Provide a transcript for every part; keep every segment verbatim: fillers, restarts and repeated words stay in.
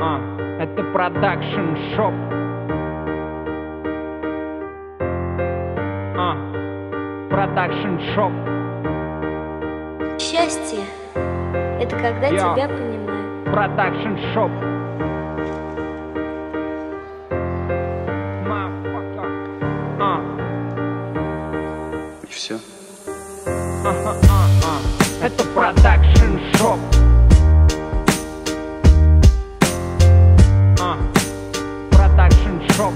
А, это продакшн шоп. А, продакшн шоп. Счастье — это когда Йо. тебя понимают. Продакшн шоп. Мафака. А. И все. Ага, а, а. Это продакшн шоп. А. Продакшн шоп.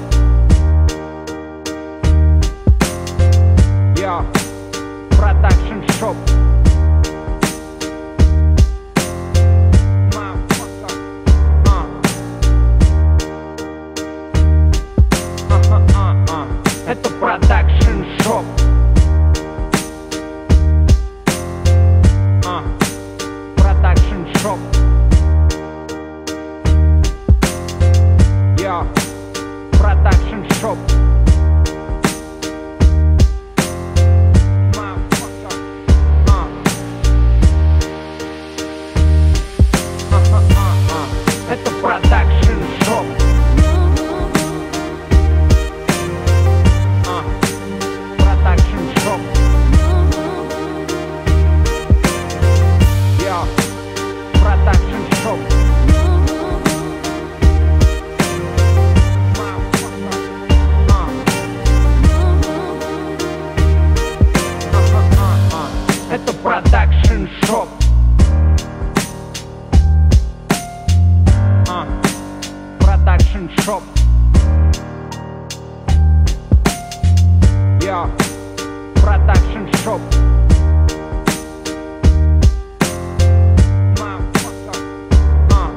Йо. Продакшн шоп. Мафака. А. Ага, а, а. Это продакшн шоп. А. Продакшн шоп. Йо. Продакшн шоп. Мафака. А. Ага, а, а. Это продакшн шоп. А. Продакшн шоп. Йо. Продакшн шоп. Мафака. А. Ага, а, а. Это продакшн шоп. А. Продакшн шоп. Йо. Продакшн шоп. Мафака. А.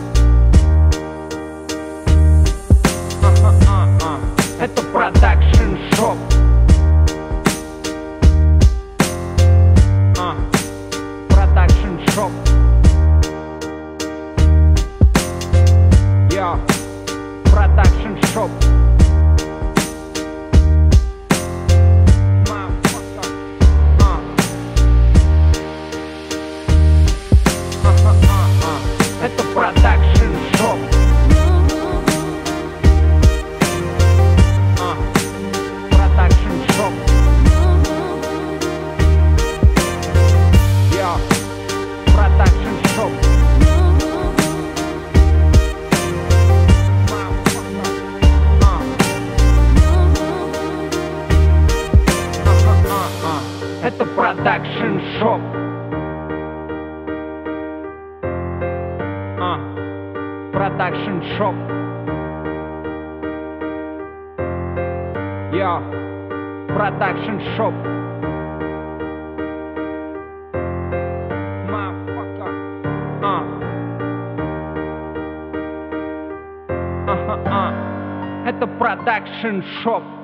Ага, а, а. Это продакшн шоп. А. Продакшн шоп. Йо. Продакшн шоп. Мафака. А. Ага, а, а. Это продакшн шоп. А. Продакшн шоп. Йо. Продакшн шоп. Мафака. А. Ага, а, а. Это продакшн шоп. А. Продакшн шоп. Йо. Продакшн шоп. Мафака. А. Ага, а. Это продакшн шоп.